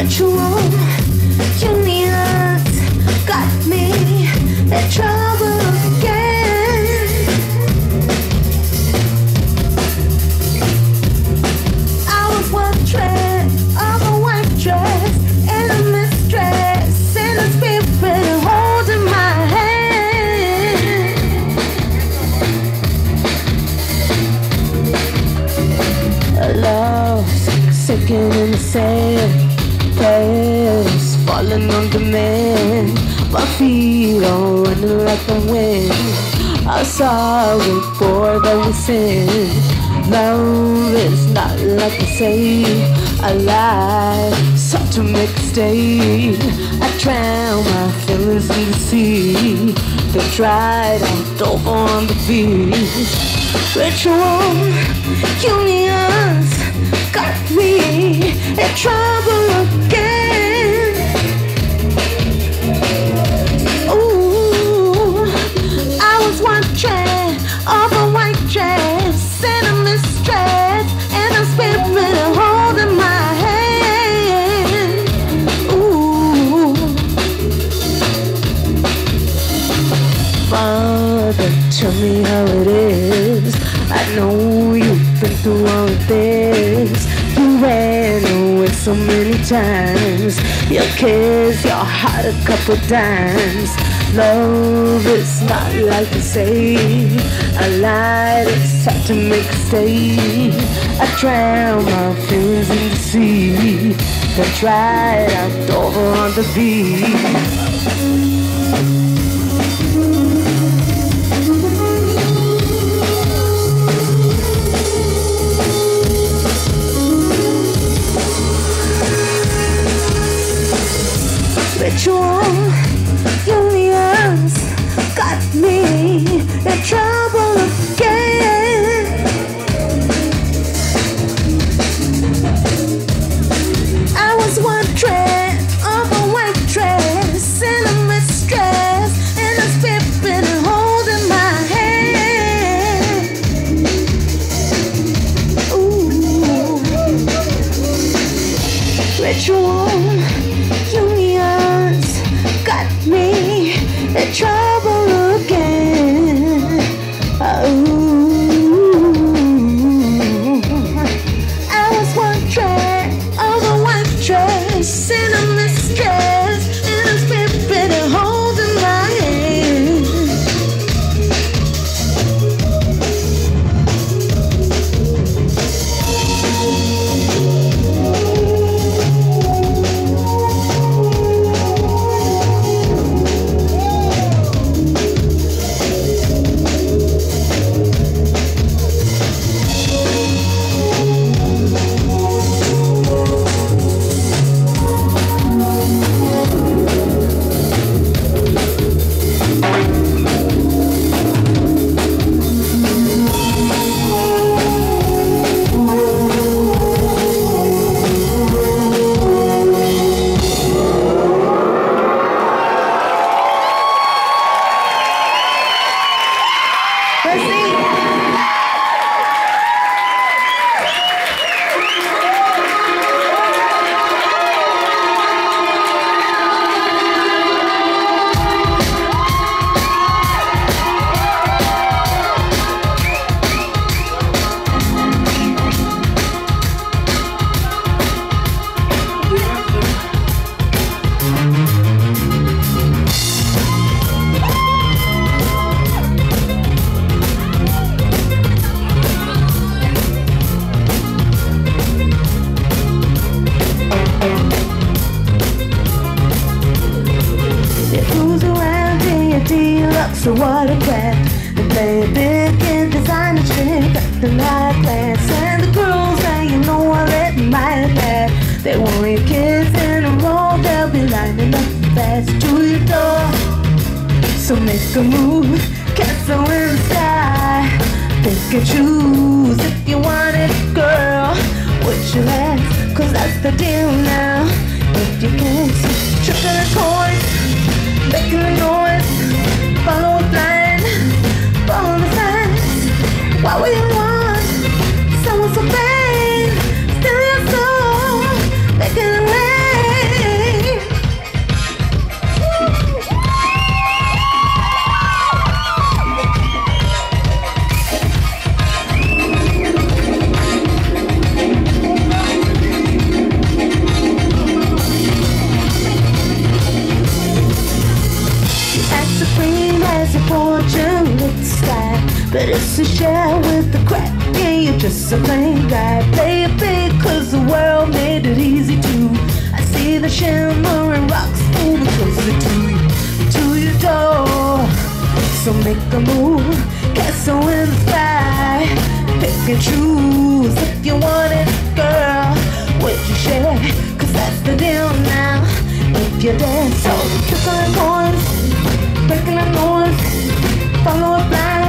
Ritual unions got me in trouble again. I was one trend of a white dress and a mistress and a spirit holding my hand. Lost, sinking in the sand, past, falling on demand. My feet are running like the wind. I saw it before that we sin. Love is not like they say. I lie, sought to make a stay. I drown my feelings in the sea. They tried out over on the beach. Ritual unions got me in trouble again. Ooh, I was one trend of a white dress and a mistress and a spirit holding my hand. Ooh, Father, tell me how it is. I know you've been through all of this. You ran away so many times. You kissed your heart a couple times. Love is not like they say. I lied, it's hard to make a stay. I drown my feelings in the sea. Then tried out over on the beach. Ritual unions got me in trouble again. I was one trend of a white dress and a mistress and a spirit holding my hand. Ooh, ritual unions got me in trouble again. Ooh, I was one trend of a white dress and a mistress and a spirit holding my hand. So what a crap. They play big in designer shit, got the night class. And the girls say, you know I let my bad. They want your kids in a row, they'll be lining up fast to your door. So make a move, castle in the sky. Pick and choose if you want it, girl. What you like, cause that's the deal now. If you can't see, tricking the toys, making the noise. Follow a blind, follow the signs. What will you want? Someone so bad, steal your soul, making it rain. to share with the crack. Yeah, you're just a plain guy. Play it big, cause the world made it easy to. I see the shimmering rocks moving closer to your door. So make a move, castle in the sky. Pick and choose if you want it, girl. Would you share? Cause that's the deal now. If you dance, so kicking the noise, breaking the noise, follow a blind.